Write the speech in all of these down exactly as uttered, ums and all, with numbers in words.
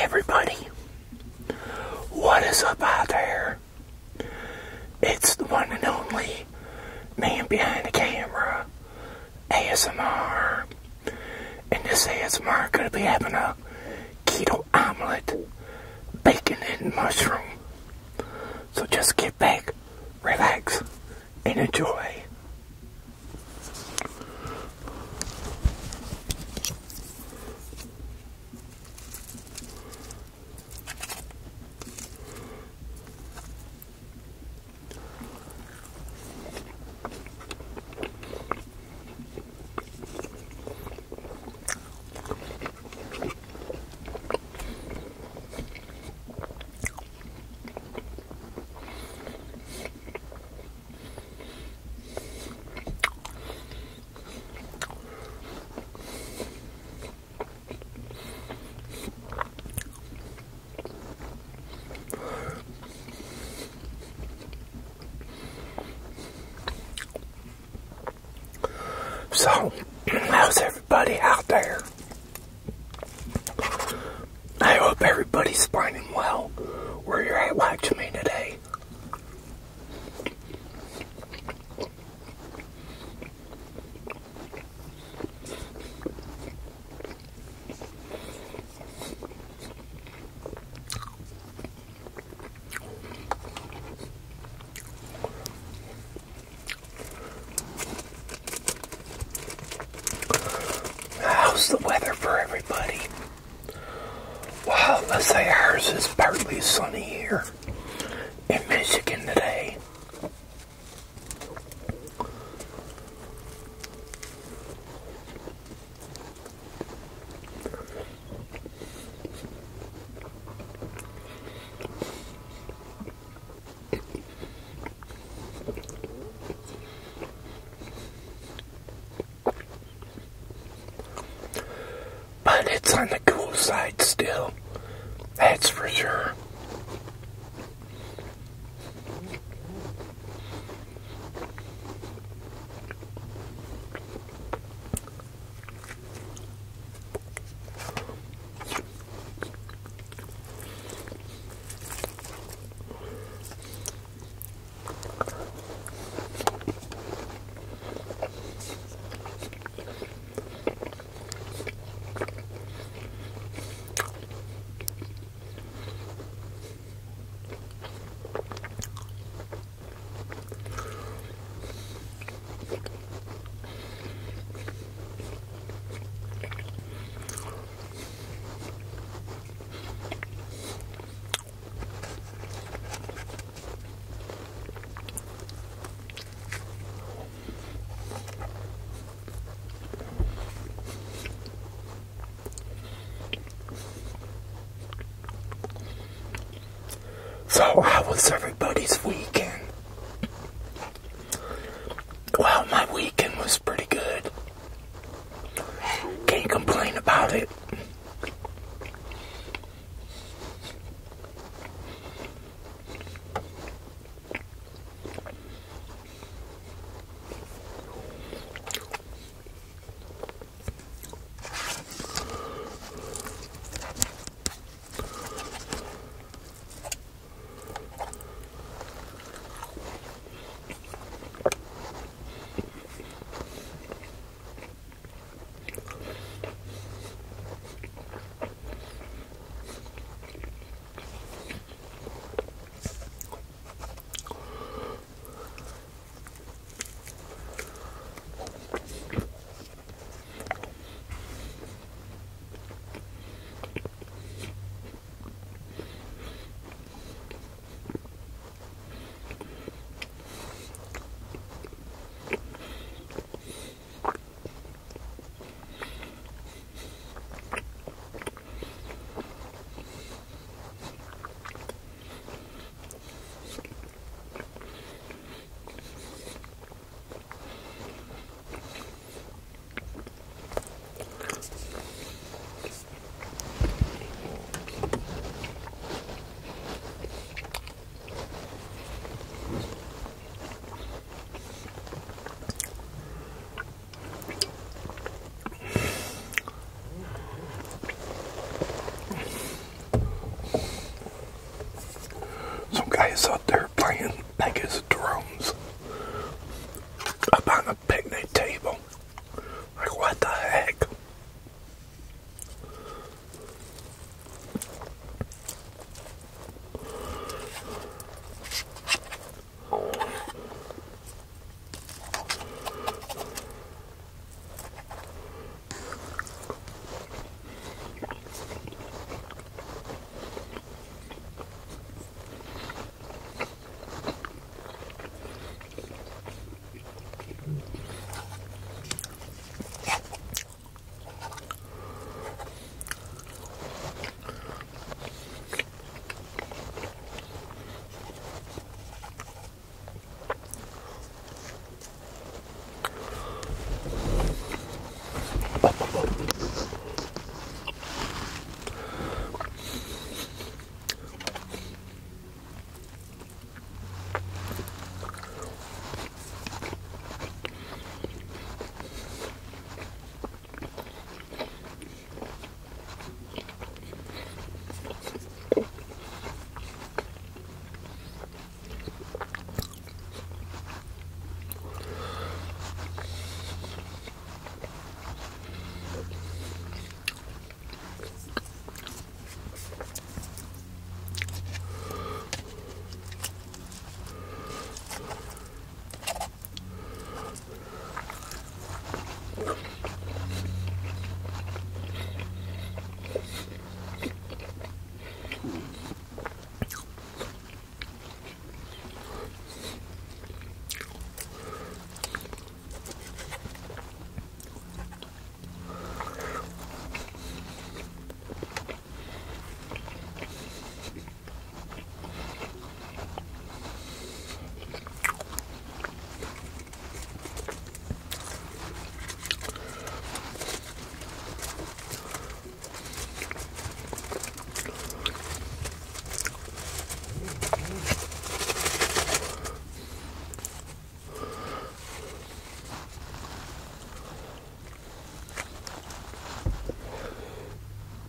everybody, what is up out there? It's the one and only man behind the camera, A S M R. And this A S M R gonna be having a keto omelet, bacon and mushroom. So just get back, relax, and enjoy. So, how's everybody out there? I hope everybody's finding well where you're at watching me today. How's the weather for everybody? Well, let's say ours is partly sunny here in Michigan today. But it's on the cool side still, that's for sure. So, how was everybody's weekend? Well, my weekend was pretty good. Can't complain about it.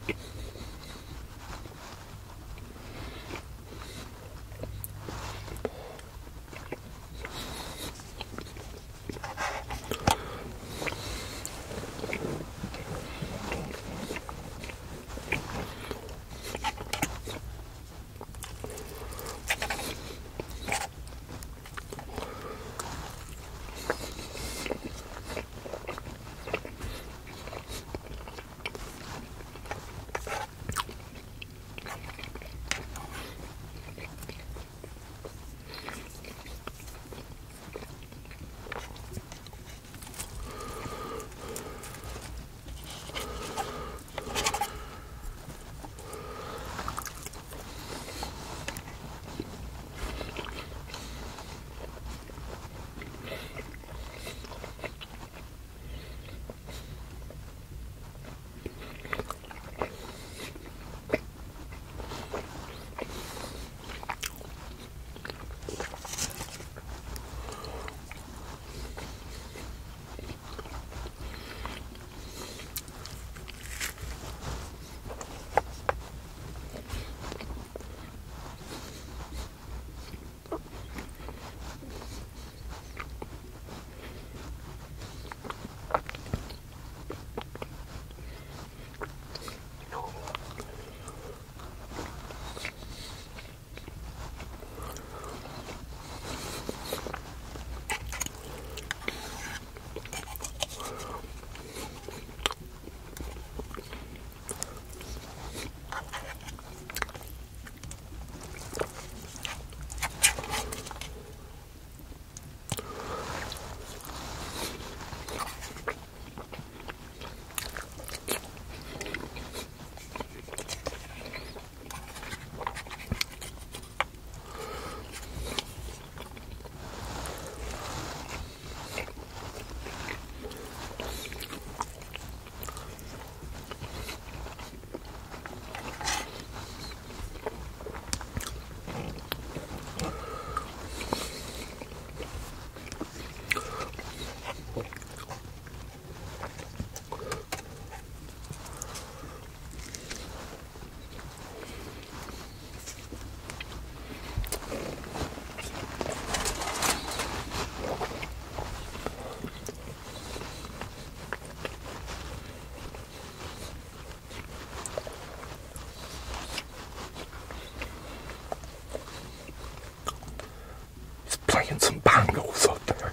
Playing some bongos up there.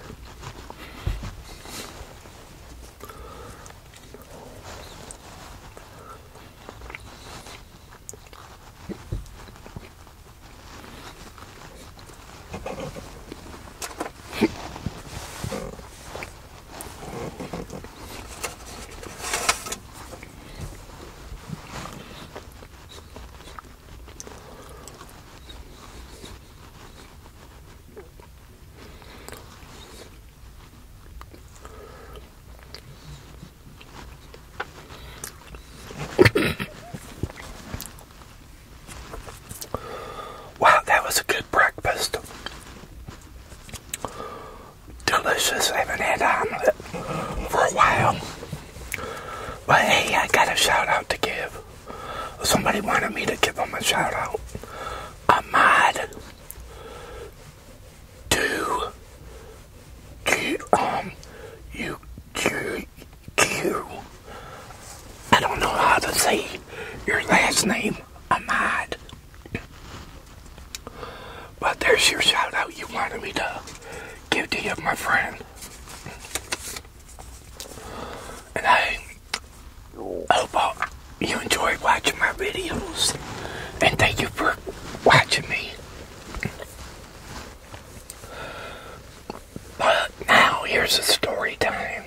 Wow, that was a good breakfast. Delicious. I haven't had omelet for a while. But hey, I got a shout out to give. Somebody wanted me to give them a shout out. Ahmad. Do. Q. Um. You. Q. Q. I don't know how to say your last name. Ahmad. But there's your shout out you wanted me to give to you, my friend. And I hope all, you enjoyed watching my videos. And thank you for watching me. But now here's a story time.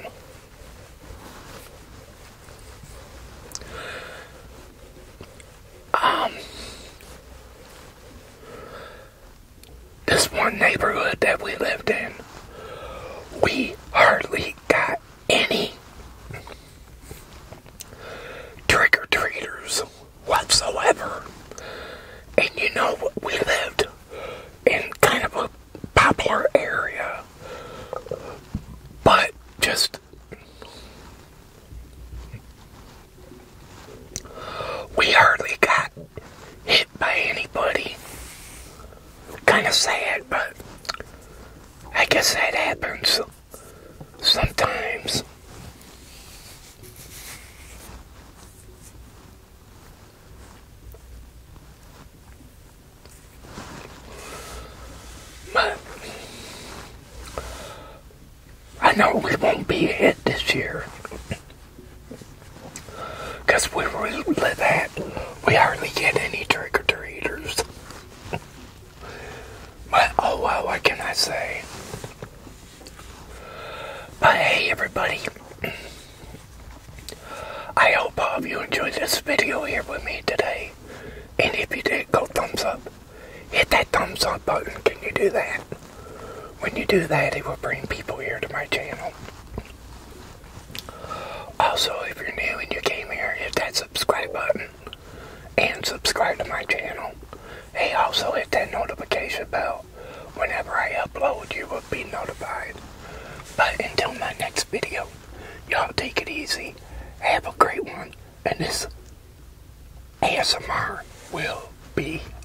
Um, this one neighborhood that we lived in, we hardly got any trick-or-treaters whatsoever. And you know, we lived in kind of a popular area, but just know we won't be hit this year. Because where we live at, we hardly get any trick-or-treaters. But, oh well, what can I say? But hey, everybody. I hope all of you enjoyed this video here with me today. And if you did, go thumbs up. Hit that thumbs up button. Can you do that? When you do that, it will bring people here to my channel. Also, if you're new and you came here, hit that subscribe button. And subscribe to my channel. Hey, also hit that notification bell. Whenever I upload, you will be notified. But until my next video, y'all take it easy. Have a great one. And this A S M R will be